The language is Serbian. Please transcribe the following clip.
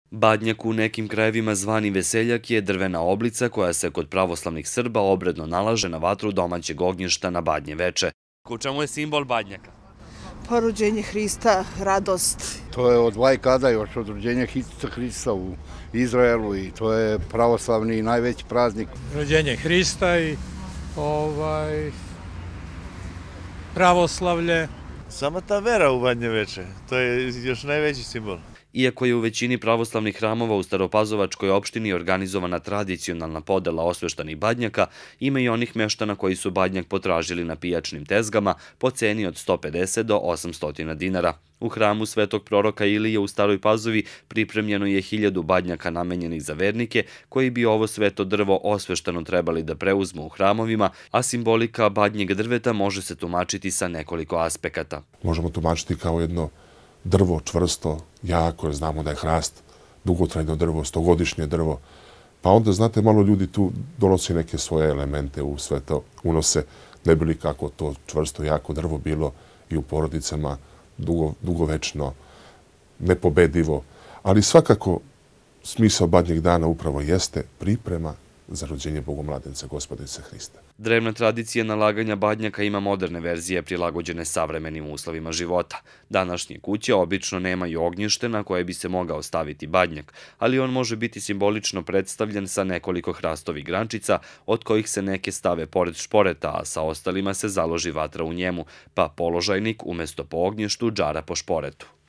Badnjak, u nekim krajevima zvani veseljak, je drvena oblica koja se kod pravoslavnih Srba obredno nalaže na vatru domaćeg ognjišta na Badnje veče. U čemu je simbol badnjaka? Pa rođenje Hrista, radost. To je od vajkada, još od rođenja Hrista u Izraelu i to je pravoslavni najveći praznik. Rođenje Hrista i pravoslavlje. Sama ta vera u Badnje veče, to je još najveći simbol. Iako je u većini pravoslavnih hramova u Staropazovačkoj opštini organizovana tradicionalna podela osveštanih badnjaka, ima i onih meštana koji su badnjak potražili na pijačnim tezgama po ceni od 150 do 800 dinara. U hramu Svetog proroka Ilije u Staroj Pazovi pripremljeno je 1000 badnjaka namenjenih za vernike koji bi ovo sveto drvo osveštano trebali da preuzmu u hramovima, a simbolika badnjeg drveta može se tumačiti sa nekoliko aspekata. Možemo tumačiti kao jedno drvo čvrsto, jako, jer znamo da je hrast dugotrajno drvo, 100-godišnje drvo. Pa onda, znate, malo ljudi tu donosi neke svoje elemente u sve to, unose, ne bi li kako to čvrsto, jako drvo bilo i u porodicama dugovečno, nepobedivo. Ali svakako smisao Badnjeg dana upravo jeste priprema za rođenje Bogomladenca Gospodice Hrista. Drevna tradicija nalaganja badnjaka ima moderne verzije prilagođene savremenim uslovima života. Današnje kuće obično nemaju ognjište na koje bi se mogao staviti badnjak, ali on može biti simbolično predstavljen sa nekoliko hrastovih grančica, od kojih se neke stave pored šporeta, a sa ostalima se založi vatra u njemu, pa položajnik umesto po ognjištu džara po šporetu.